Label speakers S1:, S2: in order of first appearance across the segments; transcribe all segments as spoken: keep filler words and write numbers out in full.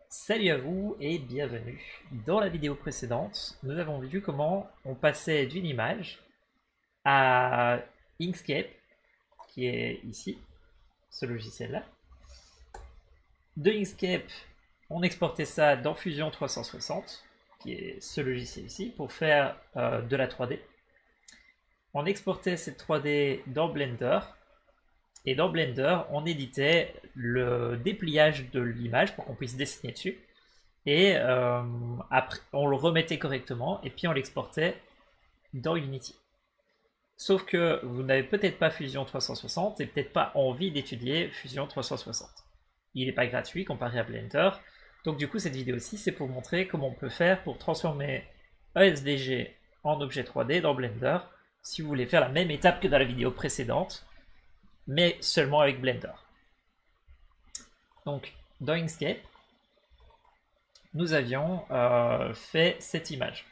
S1: Salut à vous et bienvenue. Dans la vidéo précédente, nous avons vu comment on passait d'une image à Inkscape, qui est ici, ce logiciel-là. De Inkscape, on exportait ça dans Fusion trois cent soixante, qui est ce logiciel ici, pour faire euh, de la trois D. On exportait cette trois D dans Blender, et dans Blender, on éditait le dépliage de l'image pour qu'on puisse dessiner dessus. Et euh, après, on le remettait correctement et puis on l'exportait dans Unity. Sauf que vous n'avez peut-être pas Fusion trois cent soixante et peut-être pas envie d'étudier Fusion trois cent soixante. Il n'est pas gratuit comparé à Blender. Donc du coup, cette vidéo-ci, c'est pour montrer comment on peut faire pour transformer un S V G en objet trois D dans Blender, si vous voulez faire la même étape que dans la vidéo précédente, mais seulement avec Blender. Donc, dans Inkscape, nous avions euh, fait cette image.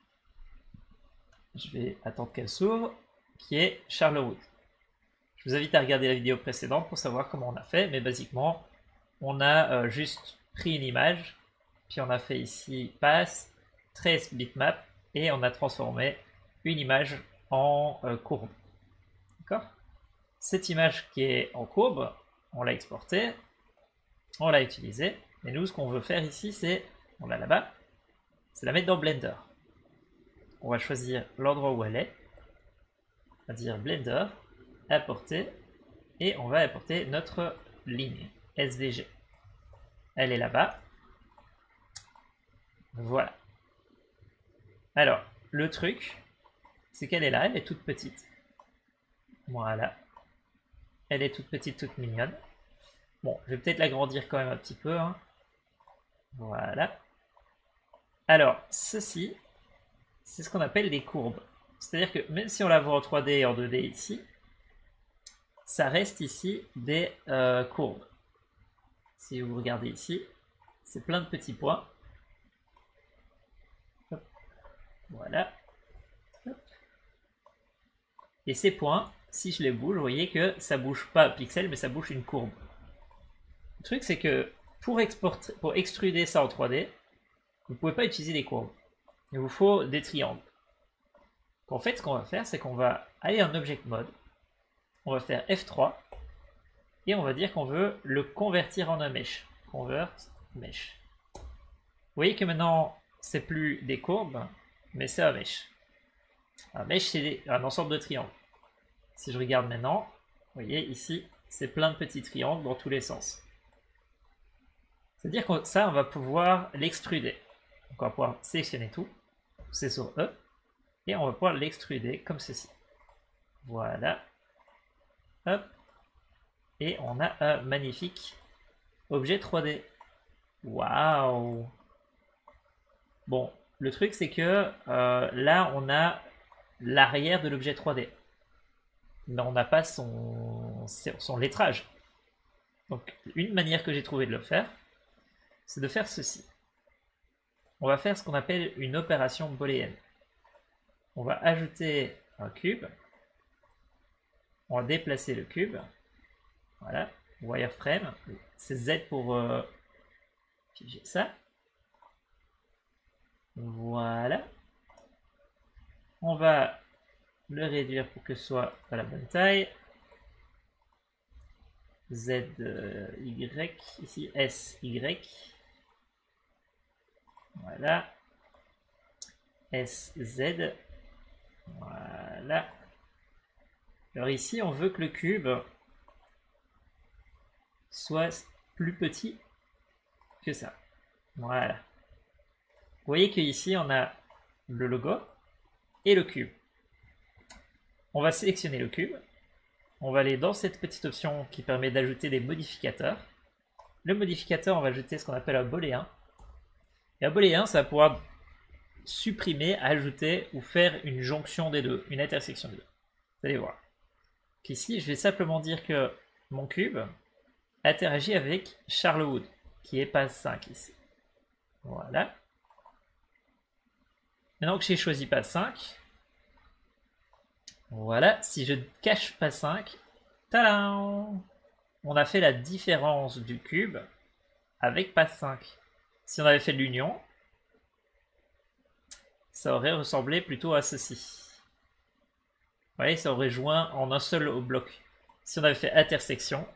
S1: Je vais attendre qu'elle s'ouvre, qui est Charlewood. Je vous invite à regarder la vidéo précédente pour savoir comment on a fait, mais basiquement, on a euh, juste pris une image, puis on a fait ici pass, trace bitmap, et on a transformé une image en euh, courbe. D'accord? Cette image qui est en courbe, on l'a exportée, on l'a utilisée, et nous, ce qu'on veut faire ici, c'est, on l'a là-bas, c'est la mettre dans Blender. On va choisir l'endroit où elle est, on va dire Blender, apporter, et on va apporter notre ligne S V G. Elle est là-bas. Voilà. Alors, le truc, c'est qu'elle est là, elle est toute petite. Voilà. Elle est toute petite, toute mignonne. Bon, je vais peut-être l'agrandir quand même un petit peu. Hein. Voilà. Alors, ceci, c'est ce qu'on appelle des courbes. C'est-à-dire que même si on la voit en trois D et en deux D ici, ça reste ici des euh, courbes. Si vous regardez ici, c'est plein de petits points. Hop. Voilà. Hop. Et ces points, si je les bouge, vous voyez que ça bouge pas un pixel, mais ça bouge une courbe. Le truc, c'est que pour, exporter, pour extruder ça en trois D, vous ne pouvez pas utiliser des courbes. Il vous faut des triangles. En fait, ce qu'on va faire, c'est qu'on va aller en Object Mode, on va faire F trois, et on va dire qu'on veut le convertir en un mesh. Convert mesh. Vous voyez que maintenant, c'est plus des courbes, mais c'est un mesh. Un mesh, c'est un ensemble de triangles. Si je regarde maintenant, vous voyez ici, c'est plein de petits triangles dans tous les sens. C'est-à-dire que ça, on va pouvoir l'extruder. Donc on va pouvoir sélectionner tout, c'est sur E, et on va pouvoir l'extruder comme ceci. Voilà. Hop. Et on a un magnifique objet trois D. Waouh! Bon, le truc c'est que euh, là on a l'arrière de l'objet trois D. Mais on n'a pas son, son lettrage. Donc une manière que j'ai trouvé de le faire, c'est de faire ceci. On va faire ce qu'on appelle une opération booléenne. On va ajouter un cube. On va déplacer le cube. Voilà, wireframe. C'est Z pour euh, figer ça. Voilà. On va le réduire pour que ce soit à la bonne taille. Z, Y, ici S, Y. Voilà. S, Z. Voilà. Alors ici, on veut que le cube soit plus petit que ça. Voilà. Vous voyez qu'ici, on a le logo et le cube. On va sélectionner le cube. On va aller dans cette petite option qui permet d'ajouter des modificateurs. Le modificateur, on va ajouter ce qu'on appelle un booléen. Et un booléen, ça va pouvoir supprimer, ajouter ou faire une jonction des deux, une intersection des deux. Vous allez voir. Ici, je vais simplement dire que mon cube interagit avec Charlewood, qui est page cinq ici. Voilà. Maintenant que j'ai choisi page cinq, voilà, si je cache page cinq, tadam! On a fait la différence du cube avec page cinq. Si on avait fait de l'union, ça aurait ressemblé plutôt à ceci. Vous voyez, ça aurait joint en un seul bloc. Si on avait fait intersection,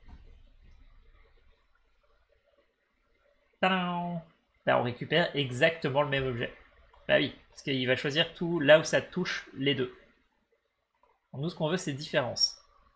S1: tadam, là on récupère exactement le même objet. Bah oui, parce qu'il va choisir tout là où ça touche les deux. Nous, ce qu'on veut, c'est différence.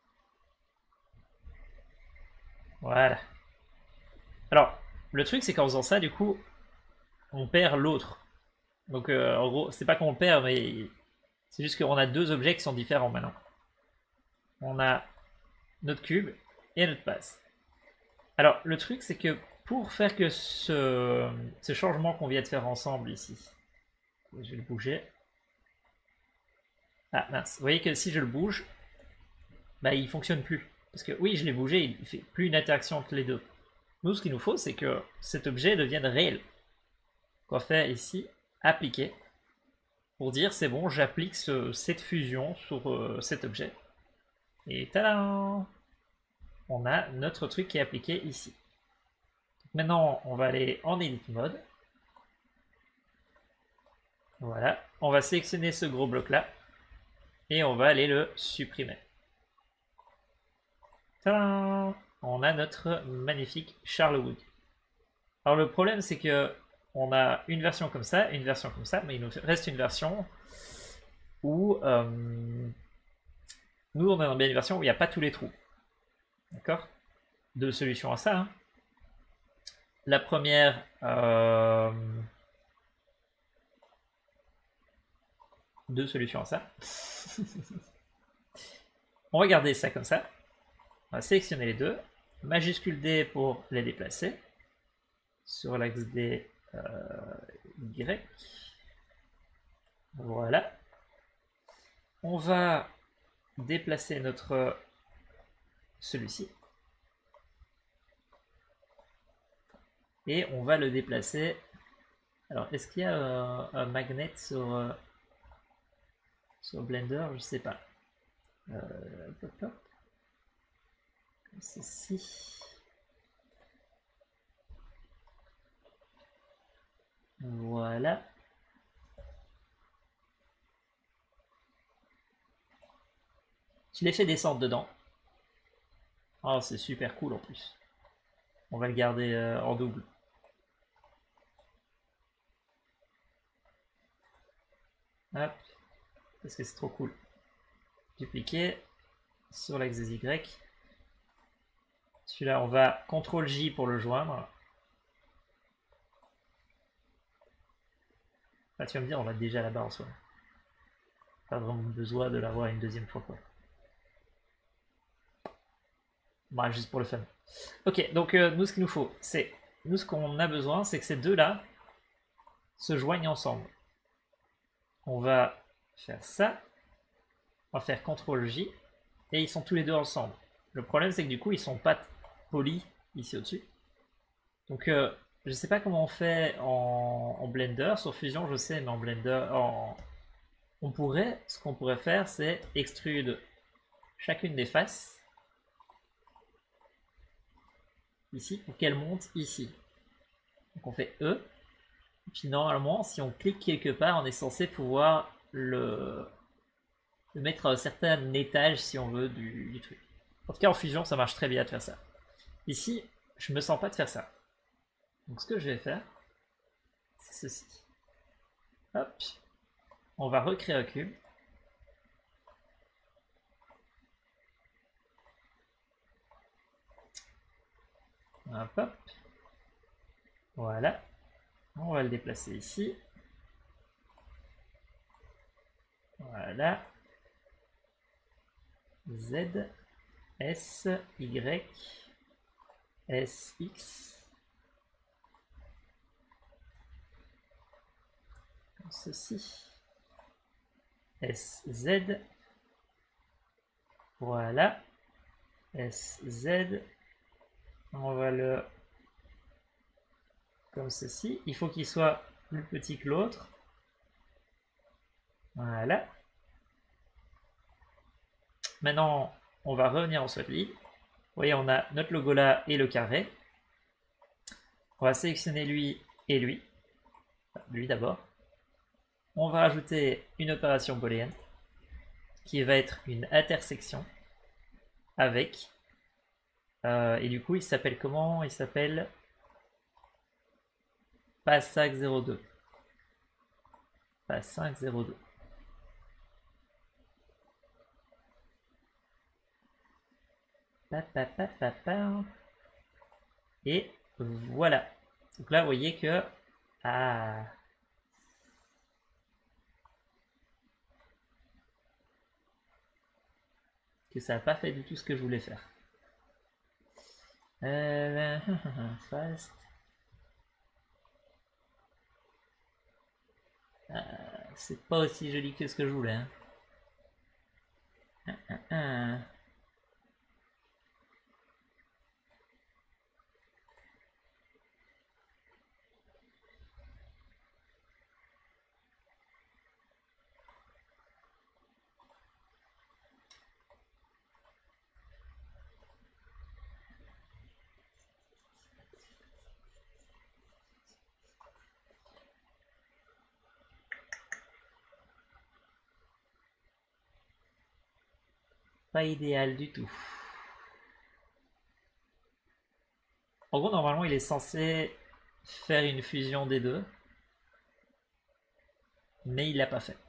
S1: Voilà. Alors, le truc, c'est qu'en faisant ça, du coup, on perd l'autre. Donc, euh, en gros, c'est pas qu'on perd, mais c'est juste qu'on a deux objets qui sont différents maintenant. On a notre cube et notre base. Alors, le truc, c'est que pour faire que ce, ce changement qu'on vient de faire ensemble ici, je vais le bouger. Ah mince, vous voyez que si je le bouge, bah il fonctionne plus. Parce que oui, je l'ai bougé, il fait plus une interaction entre les deux. Nous, ce qu'il nous faut, c'est que cet objet devienne réel. On va faire ici, appliquer, pour dire c'est bon, j'applique ce, cette fusion sur euh, cet objet. Et tadam! On a notre truc qui est appliqué ici. Donc maintenant, on va aller en Edit Mode. Voilà, on va sélectionner ce gros bloc là et on va aller le supprimer. Tadam! On a notre magnifique Charlewood. Alors le problème c'est que on a une version comme ça, une version comme ça, mais il nous reste une version où euh, nous on a bien une version où il n'y a pas tous les trous. D'accord? Deux solutions à ça. Hein. La première, euh, deux solutions à ça. On va garder ça comme ça. On va sélectionner les deux. Majuscule D pour les déplacer. Sur l'axe des euh, Y. Voilà. On va déplacer notre celui-ci. Et on va le déplacer. Alors, est-ce qu'il y a euh, un magnet sur, euh, sur Blender? Je sais pas. Euh, hop, hop. Ceci. Voilà. Je l'ai fait descendre dedans. Oh, c'est super cool en plus. On va le garder euh, en double. Hop. Parce que c'est trop cool. Dupliquer sur l'axe des Y. Celui-là, on va contrôle J pour le joindre. Ah, tu vas me dire, on l'a déjà là-bas en soi. Pas vraiment besoin de l'avoir une deuxième fois, quoi. Bah, juste pour le fun. Ok, donc euh, nous, ce qu'il nous faut, c'est... Nous, ce qu'on a besoin, c'est que ces deux-là se joignent ensemble. On va faire ça. On va faire contrôle J. Et ils sont tous les deux ensemble. Le problème, c'est que du coup, ils sont pas polis ici au-dessus. Donc, euh, je sais pas comment on fait en, en Blender. Sur Fusion, je sais, mais en Blender, en... on pourrait, ce qu'on pourrait faire, c'est extrude chacune des faces ici pour qu'elle monte ici. Donc, on fait E. Et puis, normalement, si on clique quelque part, on est censé pouvoir le, le mettre à un certain étage, si on veut, du, du truc. En tout cas, en Fusion, ça marche très bien de faire ça. Ici, je me sens pas de faire ça. Donc, ce que je vais faire, c'est ceci. Hop. On va recréer un cube. Hop, hop. Voilà. On va le déplacer ici. Voilà. Z, S, Y, S, X. Comme ceci. S, Z. Voilà. S, Z. On va le... comme ceci. Il faut qu'il soit plus petit que l'autre. Voilà. Maintenant, on va revenir en solide. Vous voyez, on a notre logo là et le carré. On va sélectionner lui et lui. Enfin, lui d'abord. On va rajouter une opération booléenne qui va être une intersection avec. Euh, et du coup, il s'appelle comment? Il s'appelle Passac zéro deux. Passac zéro deux. Pa, pa, pa, pa, pa. Et voilà. Donc là, vous voyez que... Ah... que ça n'a pas fait du tout ce que je voulais faire. Euh... Fast. Euh, c'est pas aussi joli que ce que je voulais. Hein. Ah, ah, ah. Pas idéal du tout. En gros, normalement, il est censé faire une fusion des deux. Mais il l'a pas fait.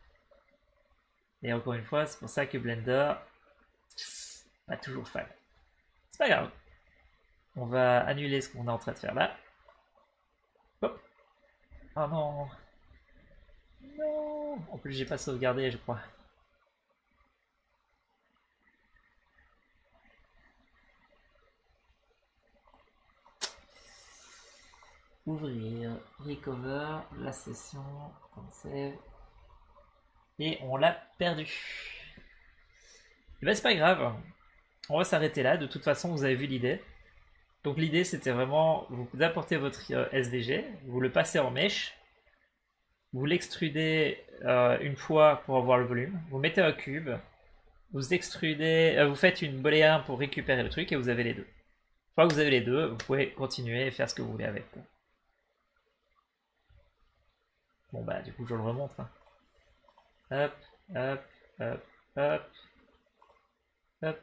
S1: Et encore une fois, c'est pour ça que Blender pas toujours fan. C'est pas grave. On va annuler ce qu'on est en train de faire là. Hop. Oh non. Non. En plus, j'ai pas sauvegardé, je crois. Ouvrir, recover, la session, save. Et on l'a perdu. Et ben c'est pas grave. On va s'arrêter là. De toute façon, vous avez vu l'idée. Donc l'idée, c'était vraiment, vous apportez votre S V G, vous le passez en mèche, vous l'extrudez euh, une fois pour avoir le volume, vous mettez un cube, vous extrudez, euh, vous faites une booléen pour récupérer le truc et vous avez les deux. Une fois que vous avez les deux, vous pouvez continuer et faire ce que vous voulez avec. Bon bah du coup je le remonte. Hein. Hop, hop, hop, hop, hop.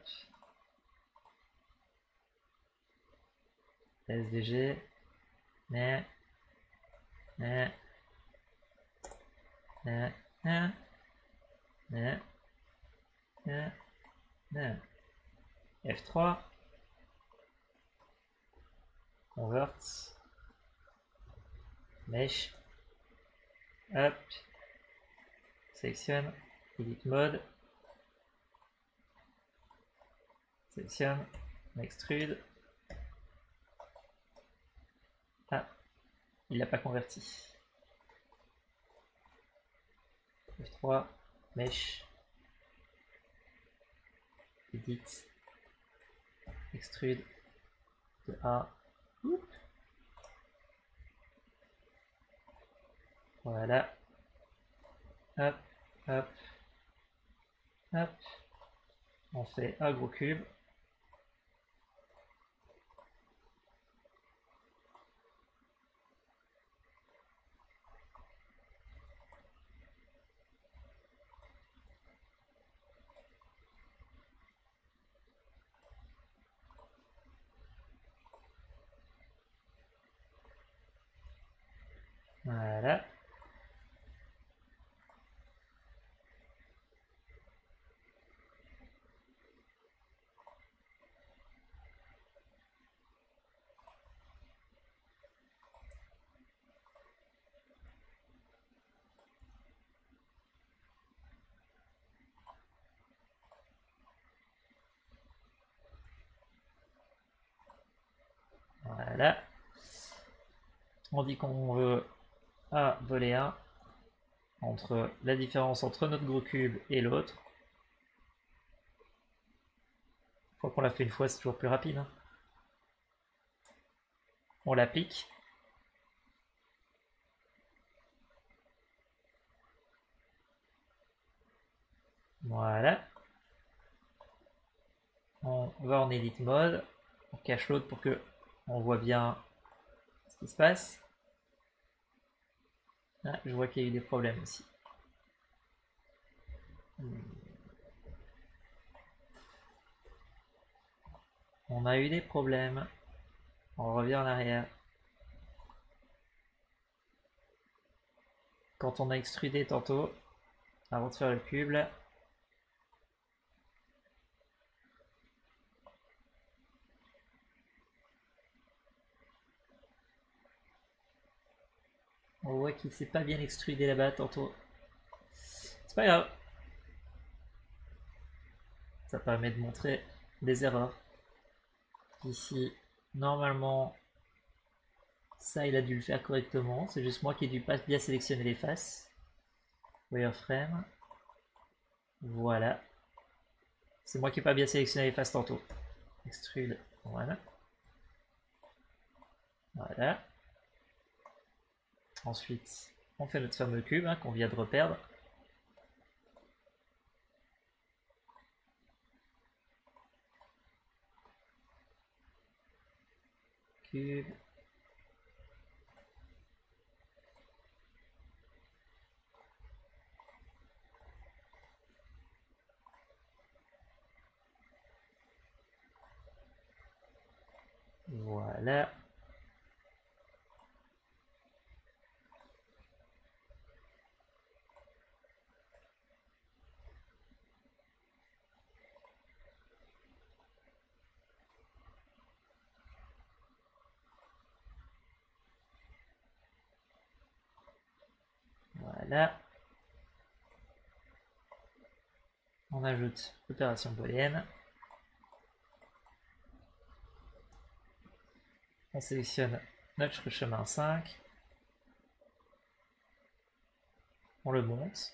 S1: S V G, mais, mais, mais, mais, mais, mais, mais. F trois, convert, mesh, hop, sélectionne, edit mode, sélectionne, extrude. Ah, il l'a pas converti. F trois, mesh, edit, extrude, de A. Oups. Voilà. Hop, hop, hop. On fait un gros cube. Voilà. Voilà. On dit qu'on veut un booléen entre la différence entre notre gros cube et l'autre. Une fois qu'on l'a fait une fois, c'est toujours plus rapide. Hein. On l'applique. Voilà. On va en edit mode. On cache l'autre pour que on voit bien qui se passe? Ah, je vois qu'il y a eu des problèmes aussi. On a eu des problèmes. On revient en arrière. Quand on a extrudé tantôt, avant de faire le cube, là. On voit qu'il s'est pas bien extrudé là-bas tantôt. C'est pas grave. Ça permet de montrer des erreurs. Ici, normalement, ça il a dû le faire correctement. C'est juste moi qui ai dû pas bien sélectionner les faces. Wireframe. Voilà. C'est moi qui n'ai pas bien sélectionné les faces tantôt. Extrude. Voilà. Voilà. Ensuite, on fait notre fameux cube hein, qu'on vient de reperdre. Cube. Voilà. Voilà. On ajoute opération booléenne. On sélectionne notre chemin cinq. On le monte.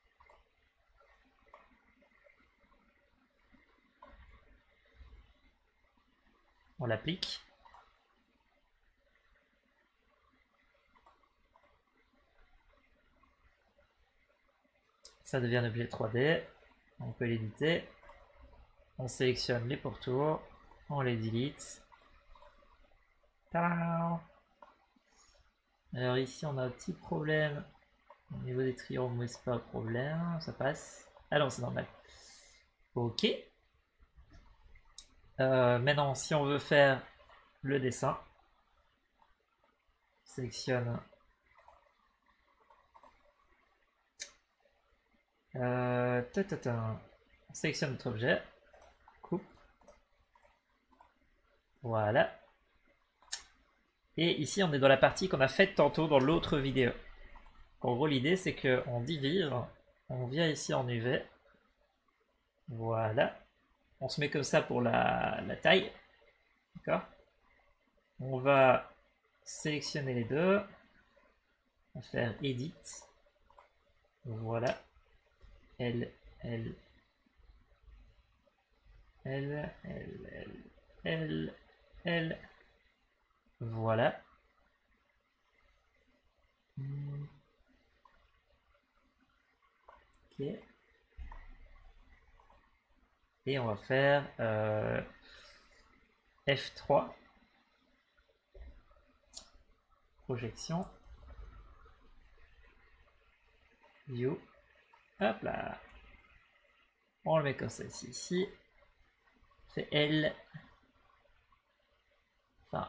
S1: On l'applique. Ça devient un objet trois D. On peut l'éditer. On sélectionne les pourtours. On les delete. Tadam! Alors ici on a un petit problème au niveau des triangles, mais c'est pas un problème, ça passe. Ah non, c'est normal. Ok. Euh, maintenant, si on veut faire le dessin, on sélectionne euh, on sélectionne notre objet, coupe, voilà. Et ici, on est dans la partie qu'on a faite tantôt dans l'autre vidéo. En gros, l'idée c'est qu'on divise, on vient ici en U V, voilà. On se met comme ça pour la, la taille, d'accord. On va sélectionner les deux, on va faire Edit, voilà, L, L, L, L, L, L, L, voilà. Ok. Et on va faire euh, F trois, projection, view, hop là, on le met comme ça ici, ici, on fait L, enfin,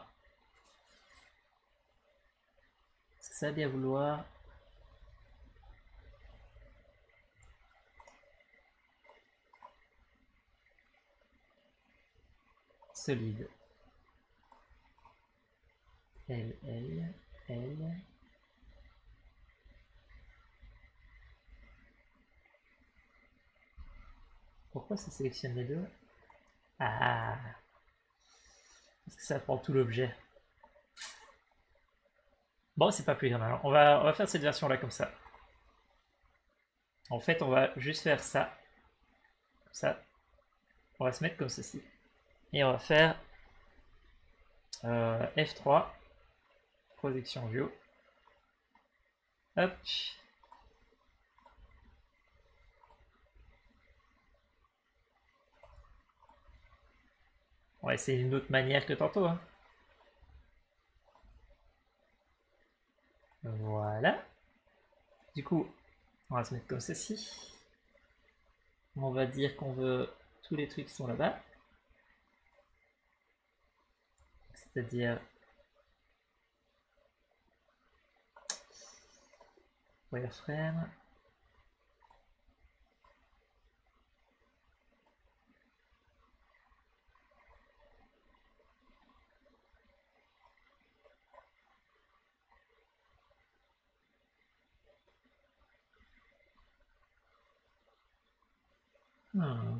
S1: est-ce que ça va bien vouloir? Solide, L, L, L, pourquoi ça sélectionne les deux? Ah, parce que ça prend tout l'objet. Bon, c'est pas plus grave. On va, on va faire cette version là comme ça. En fait, on va juste faire ça. Ça. On va se mettre comme ceci. Et on va faire euh, F trois, projection view. Hop. On va essayer une autre manière que tantôt. Hein. Voilà. Du coup, on va se mettre comme ceci. On va dire qu'on veut tous les trucs qui sont là-bas. C'est-à-dire wireframe. Hmm.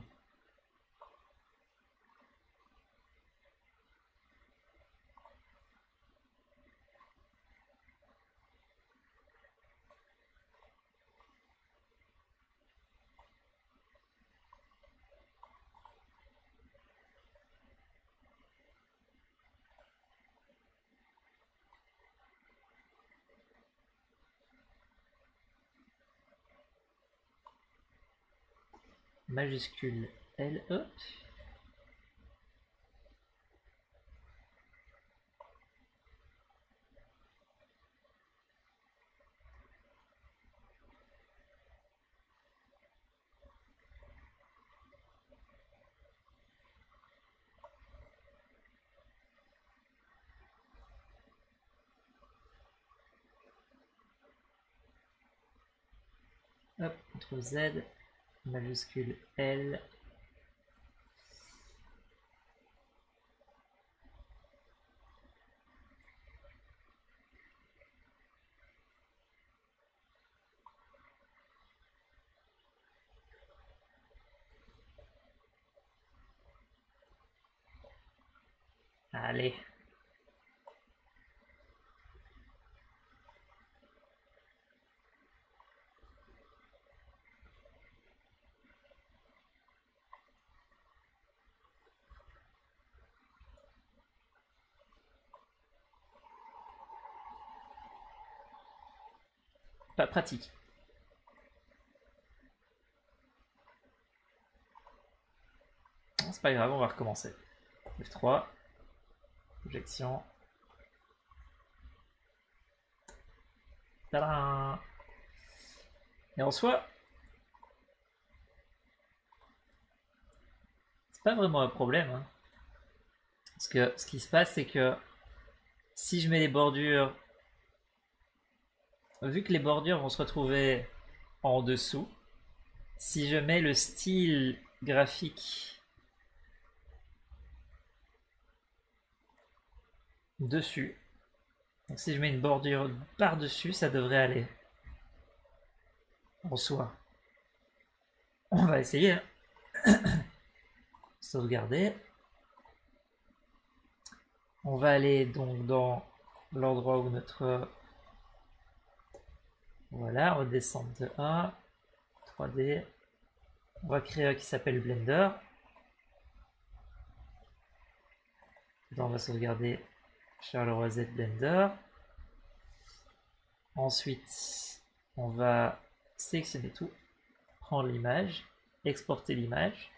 S1: Majuscule L E. Hop, on trouve Z, majuscule L. Allez. Pas pratique. C'est pas grave, on va recommencer. F trois. Projection. Tadam! Et en soi, c'est pas vraiment un problème. Hein. Parce que ce qui se passe, c'est que si je mets les bordures, vu que les bordures vont se retrouver en dessous, si je mets le style graphique dessus, donc si je mets une bordure par-dessus, ça devrait aller. En soi. On va essayer. Sauvegarder. On va aller donc dans l'endroit où notre... Voilà, on va descendre de un. trois D. On va créer un qui s'appelle Blender. Là, on va sauvegarder Charleroi Z Blender. Ensuite, on va sélectionner tout, prendre l'image, exporter l'image.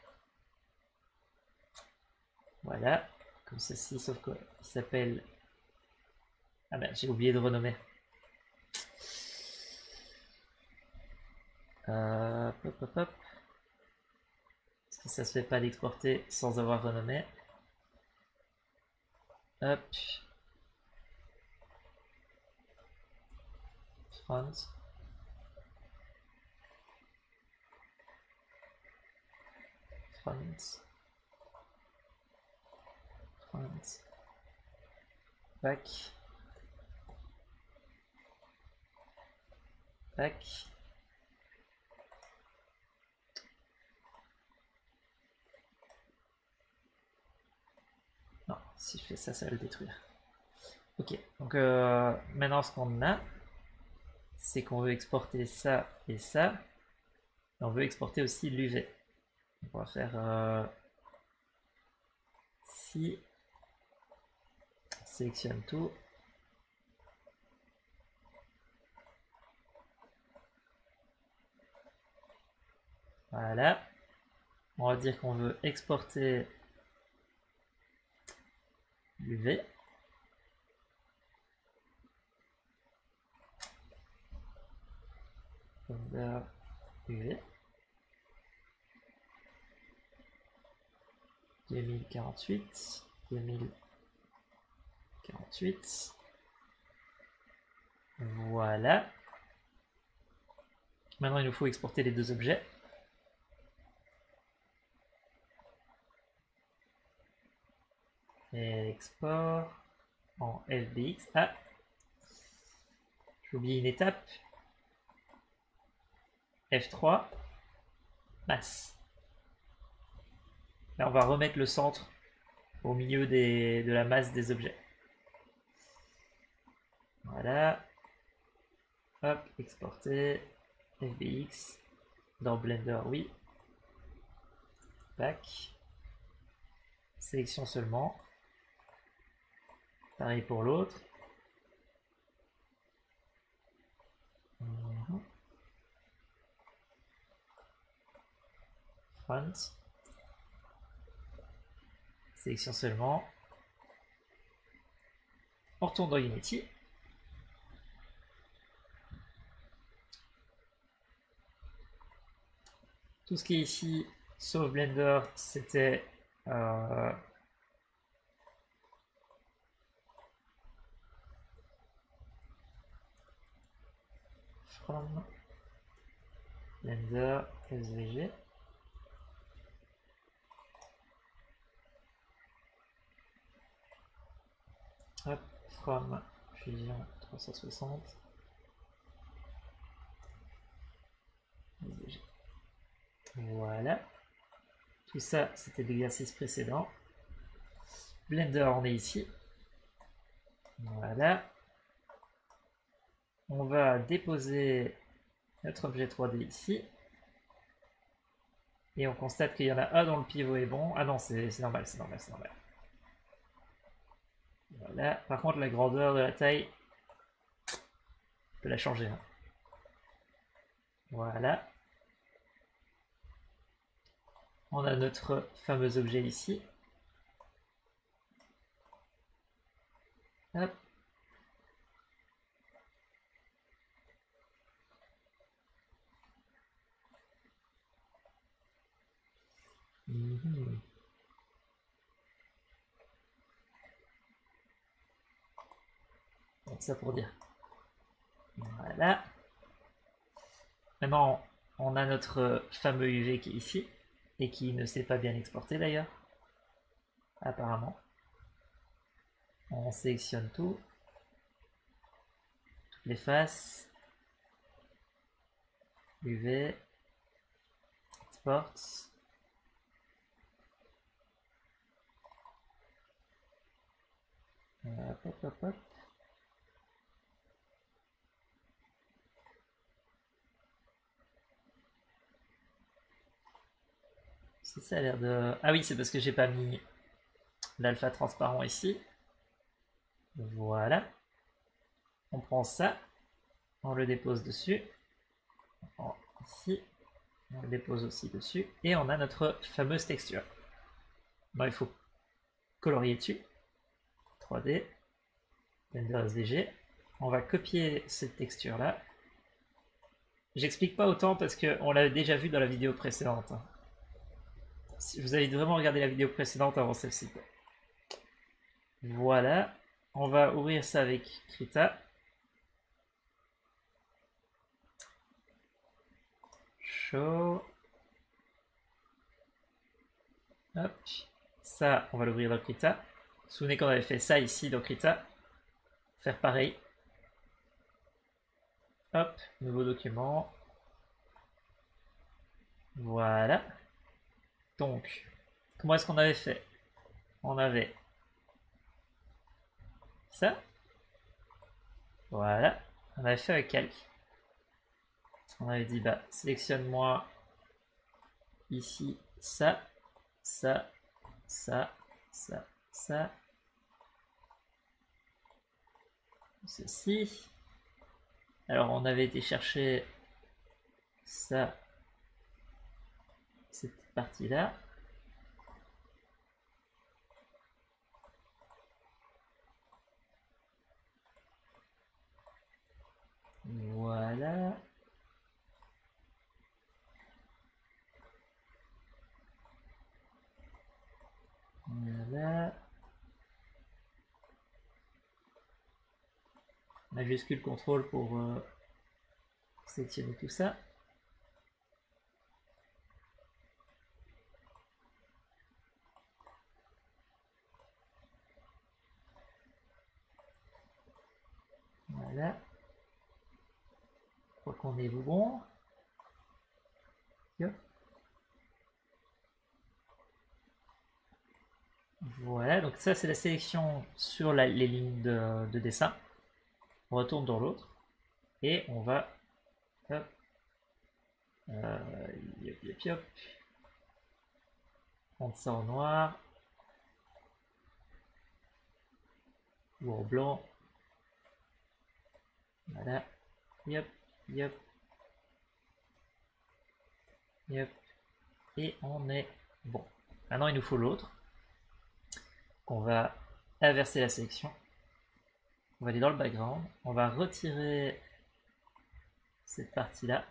S1: Voilà, comme ceci, sauf qu'il s'appelle... Ah ben, j'ai oublié de renommer. Euh, hop, hop, hop. Parce que ça se fait pas d'exporter sans avoir renommé. Hop. Front. Front. Front. Back. Back. Non, si je fais ça, ça va le détruire. Ok, donc euh, maintenant ce qu'on a, c'est qu'on veut exporter ça et ça. Et on veut exporter aussi l'U V. On va faire euh, si on sélectionne tout. Voilà. On va dire qu'on veut exporter l'U V. Blender U V. deux mille quarante-huit, deux mille quarante-huit. Voilà. Maintenant, il nous faut exporter les deux objets. Export en F B X. Ah, j'ai oublié une étape. F trois. Masse. Là, on va remettre le centre au milieu des, de la masse des objets. Voilà. Hop, exporter. F B X. Dans Blender, oui. Back. Sélection seulement. Pareil pour l'autre. Mmh. Front. Sélection seulement. On retourne dans Unity. Tout ce qui est ici, sauf Blender, c'était euh, from Blender S V G. Hop, from Fusion trois cent soixante. S V G. Voilà. Tout ça, c'était l'exercice précédent. Blender, on est ici. Voilà. On va déposer notre objet trois D ici. Et on constate qu'il y en a un dont le pivot est bon. Ah non, c'est normal, c'est normal, c'est normal. Voilà. Par contre, la grandeur de la taille, je peux la changer. Hein. Voilà. On a notre fameux objet ici. Hop. Mmh. Donc ça pour dire. Voilà. Maintenant, on a notre fameux U V qui est ici et qui ne s'est pas bien exporté d'ailleurs. Apparemment. On sélectionne tout. Toutes les faces. U V. Export. Hop, hop, hop, hop. Ça a l'air de... Ah oui, c'est parce que j'ai pas mis l'alpha transparent ici. Voilà. On prend ça. On le dépose dessus. On prend ici. On le dépose aussi dessus. Et on a notre fameuse texture. Bon, il faut colorier dessus. trois D. Blender S V G. On va copier cette texture là. J'explique pas autant parce qu'on l'a déjà vu dans la vidéo précédente. Si vous avez vraiment regardé la vidéo précédente avant celle-ci. Voilà. On va ouvrir ça avec Krita. Show. Hop. Ça, on va l'ouvrir dans Krita. Vous vous souvenez qu'on avait fait ça ici dans Krita. Faire pareil. Hop, nouveau document. Voilà. Donc, comment est-ce qu'on avait fait? On avait ça. Voilà. On avait fait avec calque. On avait dit, bah, sélectionne-moi ici ça, ça, ça, ça, ça. Ceci. Alors, on avait été chercher ça, cette partie-là. Voilà. Majuscule contrôle pour euh, sélectionner tout ça. Voilà. Je crois qu'on est bon. Hop. Voilà, donc ça c'est la sélection sur la, les lignes de, de dessin. On retourne dans l'autre et on va hop, euh, yop, yop, yop, prendre ça en noir ou en blanc. Voilà, yop, yop, yop, et on est bon. Maintenant il nous faut l'autre. On va inverser la sélection. On va aller dans le background. On va retirer cette partie-là.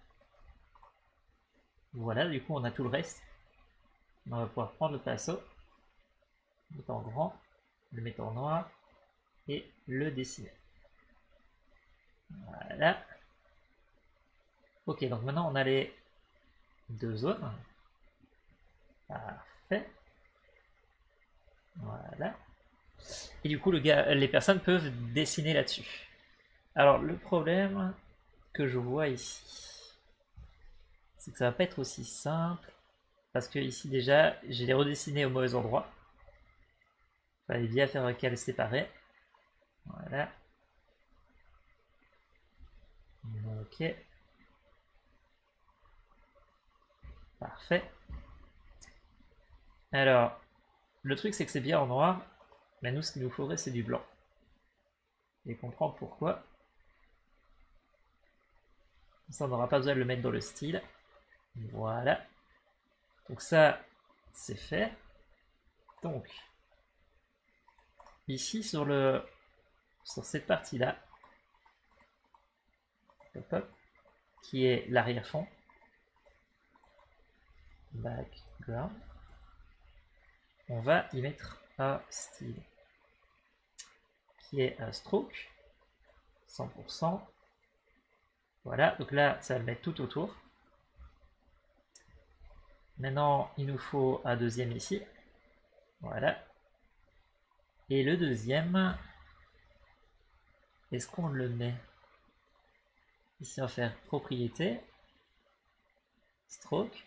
S1: Voilà, du coup on a tout le reste. On va pouvoir prendre le pinceau, le mettre en grand, le mettre en noir et le dessiner. Voilà. Ok, donc maintenant on a les deux zones. Parfait. Voilà. Et du coup, le gars, les personnes peuvent dessiner là-dessus. Alors, le problème que je vois ici, c'est que ça va pas être aussi simple. Parce que ici, déjà, j'ai les redessiné au mauvais endroit. Il fallait bien faire un cal séparé. Voilà. Ok. Parfait. Alors, le truc, c'est que c'est bien en noir. Mais nous, ce qu'il nous faudrait, c'est du blanc. Et comprendre pourquoi. Ça, on n'aura pas besoin de le mettre dans le style. Voilà. Donc ça, c'est fait. Donc, ici, sur, le, sur cette partie-là, qui est l'arrière-fond, background, on va y mettre un style qui est un stroke, cent pour cent. Voilà, donc là, ça va le mettre tout autour. Maintenant, il nous faut un deuxième ici. Voilà. Et le deuxième, est-ce qu'on le met ici? On va faire propriété, stroke.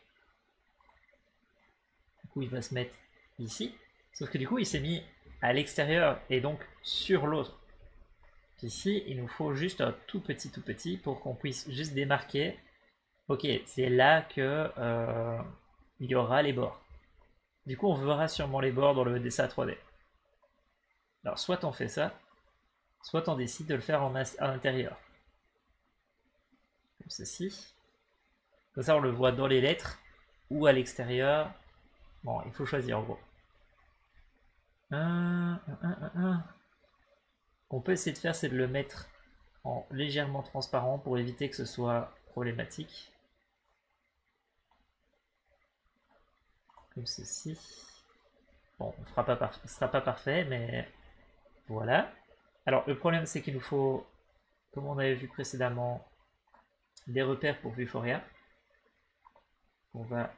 S1: Du coup, il va se mettre ici. Sauf que du coup, il s'est mis à l'extérieur et donc sur l'autre. Ici, il nous faut juste un tout petit, tout petit pour qu'on puisse juste démarquer. Ok, c'est là que euh, il y aura les bords. Du coup, on verra sûrement les bords dans le dessin trois D. Alors, soit on fait ça, soit on décide de le faire en à l'intérieur. Comme ceci. Comme ça, on le voit dans les lettres ou à l'extérieur. Bon, il faut choisir en gros. Un, un, un, un. qu'on peut essayer de faire, c'est de le mettre en légèrement transparent pour éviter que ce soit problématique. Comme ceci. Bon, on fera pas ce ne sera pas parfait, mais voilà. Alors, le problème, c'est qu'il nous faut, comme on avait vu précédemment, des repères pour Vuforia. On va...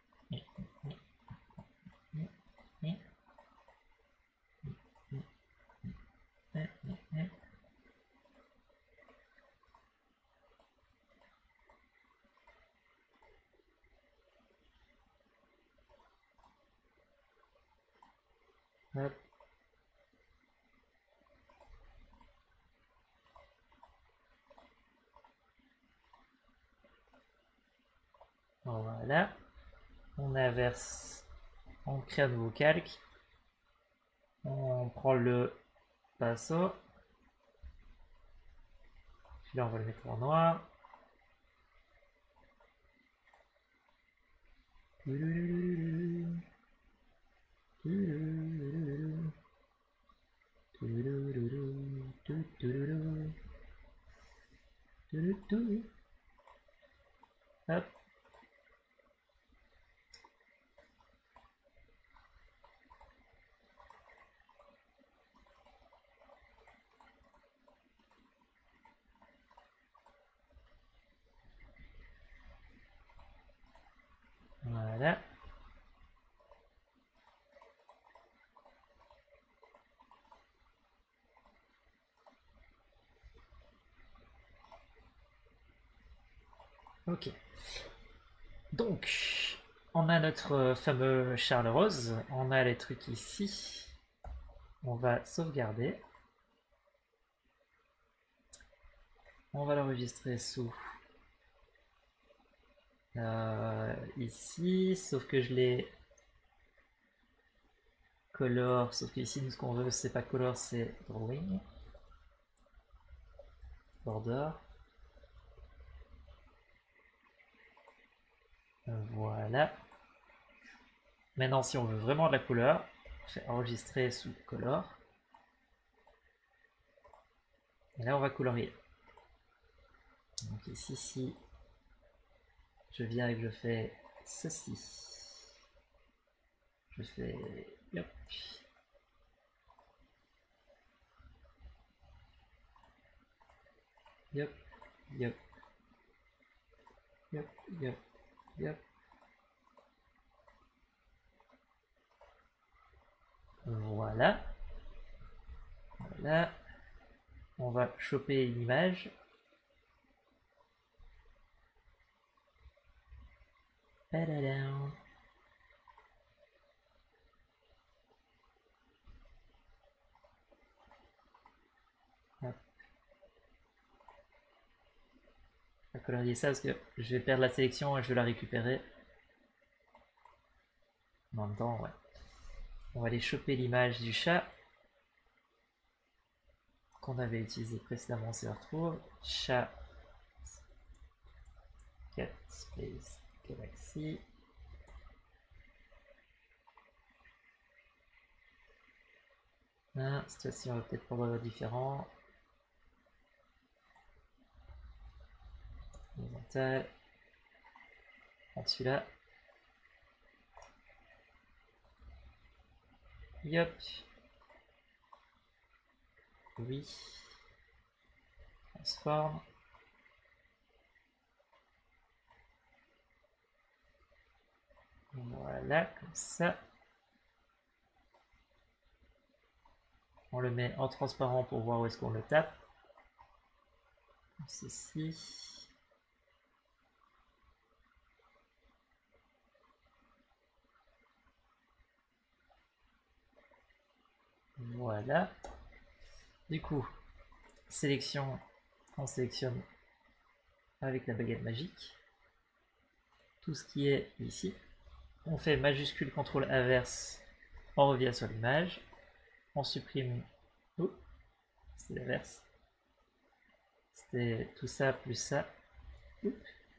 S1: Hop. Voilà. On inverse. On crée un nouveau calque. On prend le pinceau. Là, on va le mettre en noir. Hop. Ok. Donc, on a notre fameux Charles Rose. On a les trucs ici. On va sauvegarder. On va l'enregistrer sous euh, ici, sauf que je l'ai color, sauf que ici nous ce qu'on veut c'est pas color, c'est drawing, border. Voilà. Maintenant si on veut vraiment de la couleur, on fait enregistrer sous color. Et là on va colorier. Donc ici, si je viens et que je fais ceci, je fais yop. Yop, yop, yop, yop, yop. Voilà. Voilà. On va choper une image. Padadam. Hop. On va colorier ça parce que je vais perdre la sélection et je vais la récupérer. En même temps, ouais. On va aller choper l'image du chat qu'on avait utilisé précédemment, on s'y retrouve. Chat cat space galaxy. Ah, cette fois-ci, on va peut-être prendre différent. Horizontal. En celui-là. Yop. Oui. Transforme. Voilà, comme ça. On le met en transparent pour voir où est-ce qu'on le tape. Comme ceci. Voilà. Du coup, sélection, on sélectionne avec la baguette magique tout ce qui est ici. On fait majuscule contrôle inverse, on revient sur l'image, on supprime. Oh, c'était l'inverse. C'était tout ça plus ça. Oups.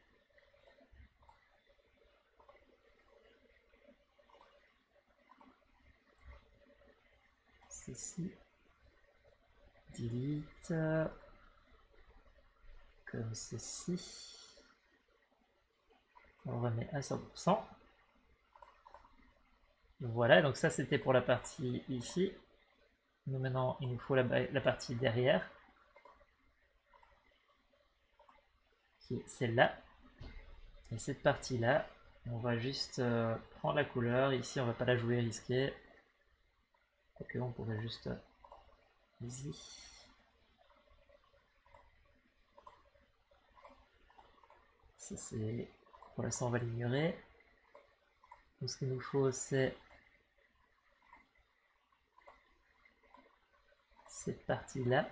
S1: Ceci. Delete. Comme ceci. On remet à cent pour cent. Voilà, donc ça c'était pour la partie ici. Nous maintenant il nous faut la, la partie derrière, qui est celle-là. Et cette partie là, on va juste euh, prendre la couleur. Ici on va pas la jouer risquée. Ok, on pourrait juste euh, easy. Ça c'est, pour l'instant on va l'ignorer. Donc ce qu'il nous faut c'est cette partie là.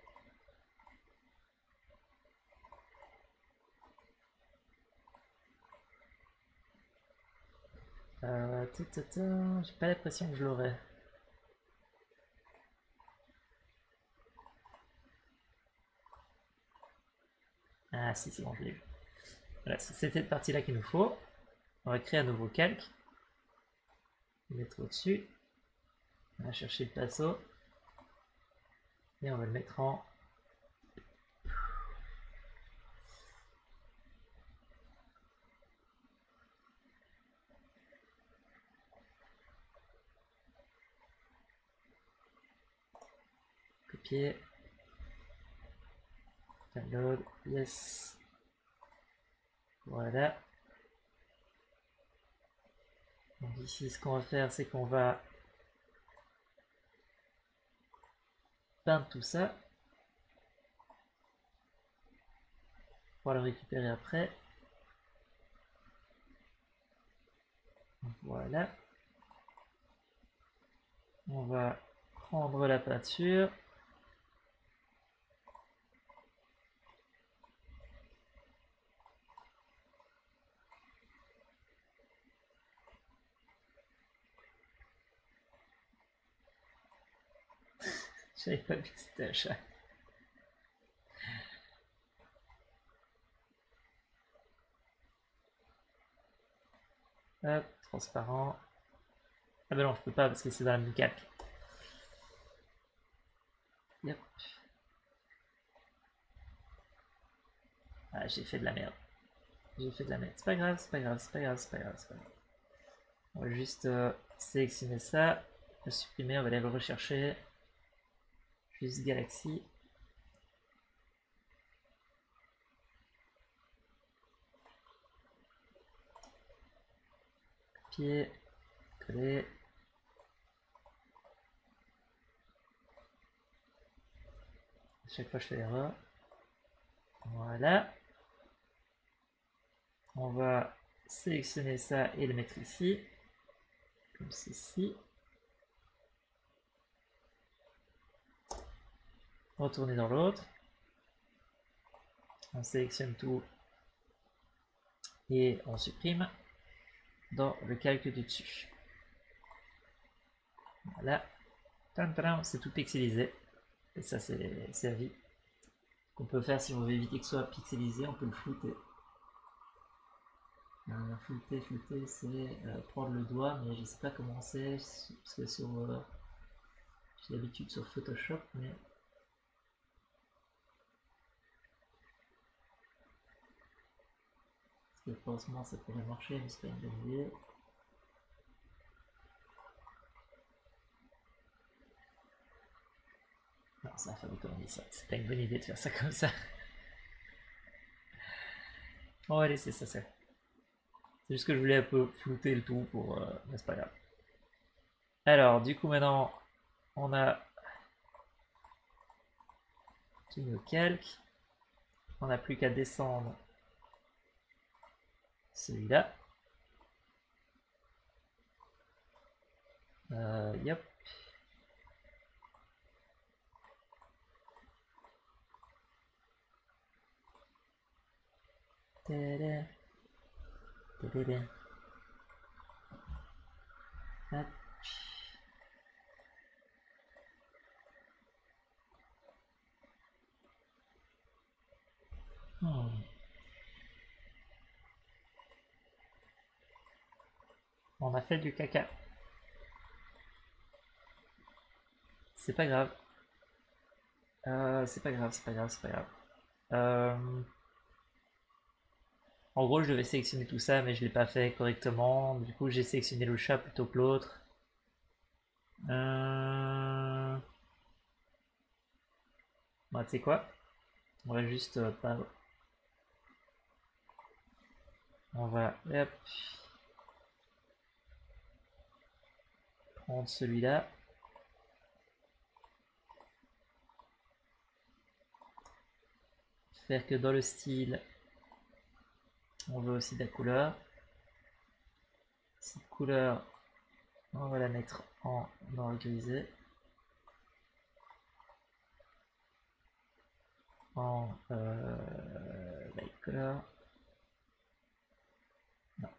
S1: Euh, j'ai pas l'impression que je l'aurai. Ah si, c'est bon, je l'ai vu. Voilà, c'est cette partie là qu'il nous faut. On va créer un nouveau calque. Mettre au-dessus. On va chercher le pinceau. Et on va le mettre en copier. Download, yes. Voilà. Donc ici, ce qu'on va faire, c'est qu'on va peindre tout ça. Pour le récupérer après. Voilà. On va prendre la peinture. J'avais pas vu que c'était un chat. Hop, transparent. Ah ben non, je peux pas parce que c'est dans la même calque. Yep. Ah, j'ai fait de la merde. J'ai fait de la merde. C'est pas grave, c'est pas grave, c'est pas grave, c'est pas grave, c'est pas grave. On va juste euh, sélectionner ça, le supprimer, on va aller le rechercher. Juste Galaxy. Copier, coller. À chaque fois je fais l'erreur. Voilà. On va sélectionner ça et le mettre ici. Comme ceci. Retourner dans l'autre. On sélectionne tout et on supprime dans le calque du dessus. Voilà. C'est tout pixelisé. Et ça, c'est la vie. Qu'on peut faire si on veut éviter que ce soit pixelisé, on peut le flouter. Euh, flouter, flouter, c'est euh, prendre le doigt, mais je sais pas comment c'est, parce que sur, euh, j'ai l'habitude sur Photoshop, mais parce que forcément ça pourrait marcher, mais c'est pas une bonne idée. Non, ça va faire économiser ça, c'est pas une bonne idée de faire ça comme ça. On va laisser ça, ça. C'est juste que je voulais un peu flouter le tout pour, euh, mais c'est pas grave. Alors, du coup, maintenant, on a tout nos calques. On n'a plus qu'à descendre celui-là. Euh, yep. Tada. Tada. Hop. Hmm. On a fait du caca. C'est pas grave. Euh, c'est pas grave, c'est pas grave, c'est pas grave. Euh, En gros, je devais sélectionner tout ça, mais je l'ai pas fait correctement. Du coup, j'ai sélectionné le chat plutôt que l'autre. Euh... Bah, tu sais quoi? On va juste euh, pas... On va hop, prendre celui-là. Faire que dans le style, on veut aussi de la couleur. Cette couleur, on va la mettre en noir grisé. En euh, light color. Non.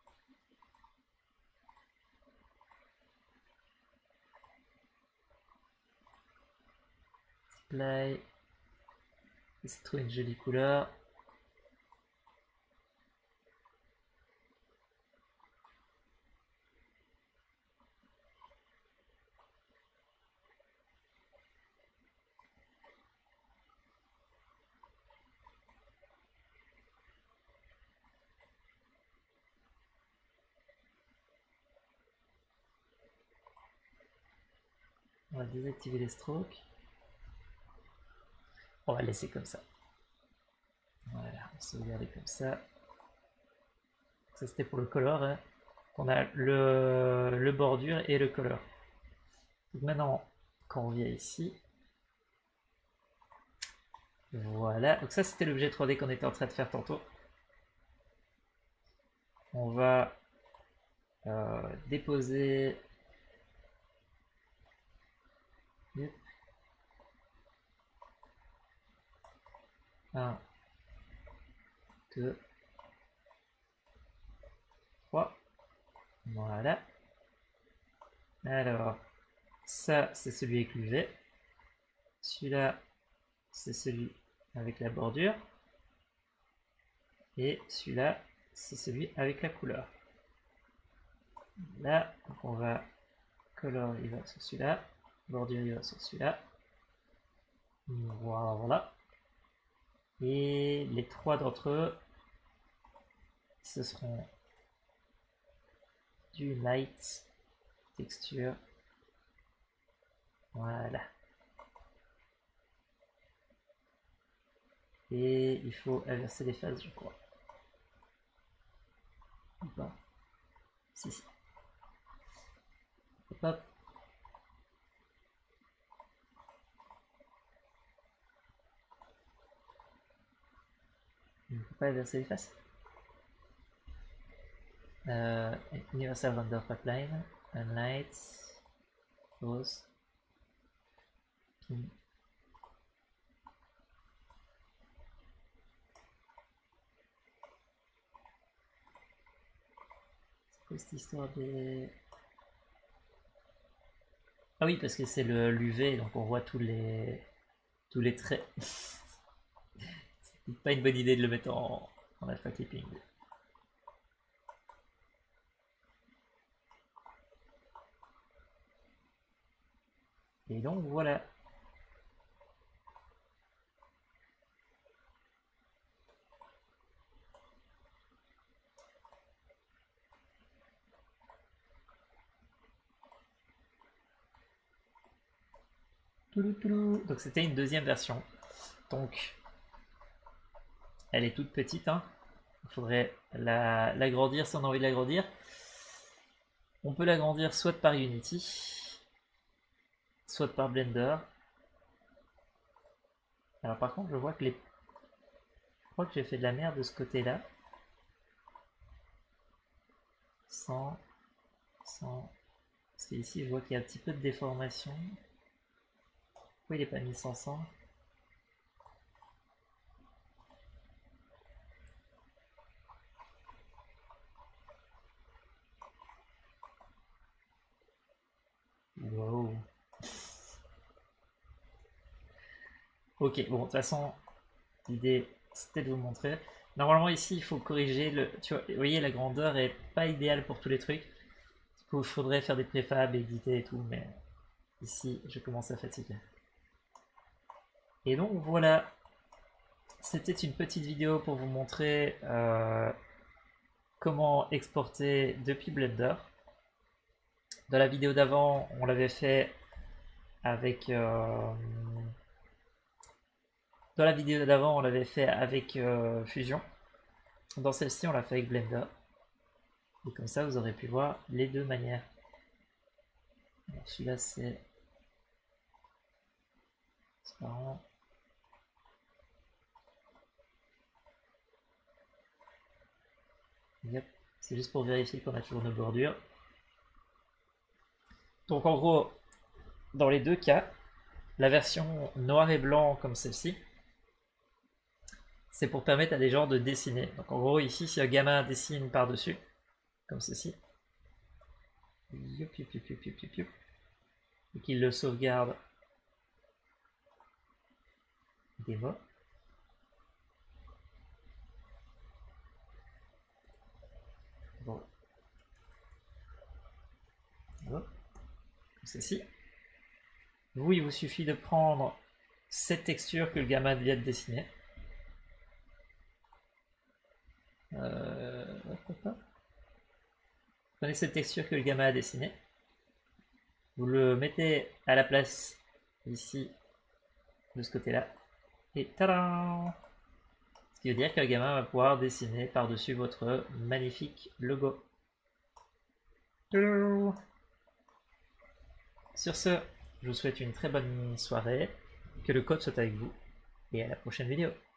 S1: Display. C'est trop une jolie couleur. On va désactiver les strokes. On va le laisser comme ça. Voilà, on va sauvegarder comme ça. Ça c'était pour le color. Hein. On a le, le bordure et le color. Donc maintenant, quand on vient ici, voilà. Donc ça c'était l'objet trois D qu'on était en train de faire tantôt. On va euh, déposer un, deux, trois. Voilà. Alors, ça, c'est celui avec l'U V. Celui-là, c'est celui avec la bordure. Et celui-là, c'est celui avec la couleur. Là, donc on va color, il va sur celui-là. Bordure, il va sur celui-là. Voilà. Et les trois d'entre eux, ce seront du light texture. Voilà. Et il faut inverser les phases, je crois. Ou pas? Si, si. Hop, hop. Il ne faut pas inverser les faces. Euh, Universal Render Pipeline, Unlight, Rose, Pin. C'est quoi cette histoire des... Ah oui, parce que c'est le l'U V, donc on voit tous les tous les traits. C'est pas une bonne idée de le mettre en, en alpha clipping. Et donc voilà. Donc c'était une deuxième version. Donc elle est toute petite, hein. Il faudrait l'agrandir si on a envie de l'agrandir. On peut l'agrandir soit par Unity, soit par Blender. Alors par contre je vois que les... Je crois que j'ai fait de la merde de ce côté-là. cent, cent... Parce qu'ici je vois qu'il y a un petit peu de déformation. Pourquoi il n'est pas mis cent cent? Wow. Ok, bon, de toute façon, l'idée c'était de vous montrer. Normalement ici, il faut corriger le... Tu vois, vous voyez, la grandeur est pas idéale pour tous les trucs. Du coup, il faudrait faire des préfabs, éditer et tout, mais ici, je commence à fatiguer. Et donc voilà, c'était une petite vidéo pour vous montrer euh, comment exporter depuis Blender. Dans la vidéo d'avant, on l'avait fait avec... Euh, dans la vidéo d'avant, on l'avait fait avec euh, Fusion. Dans celle-ci, on l'a fait avec Blender. Et comme ça, vous aurez pu voir les deux manières. Celui-là, c'est... transparent. Yep. C'est juste pour vérifier qu'on a toujours nos bordures. Donc en gros, dans les deux cas, la version noir et blanc comme celle-ci, c'est pour permettre à des gens de dessiner. Donc en gros, ici, si un gamin dessine par-dessus, comme ceci, youp, youp, youp, youp, youp, youp, et qu'il le sauvegarde des mots. Bon. Bon. Comme ceci. Vous, il vous suffit de prendre cette texture que le gamin vient de dessiner. Euh... Prenez cette texture que le gamin a dessinée. Vous le mettez à la place ici, de ce côté-là. Et tadam! Ce qui veut dire que le gamin va pouvoir dessiner par-dessus votre magnifique logo. Sur ce, je vous souhaite une très bonne soirée, que le code soit avec vous, et à la prochaine vidéo.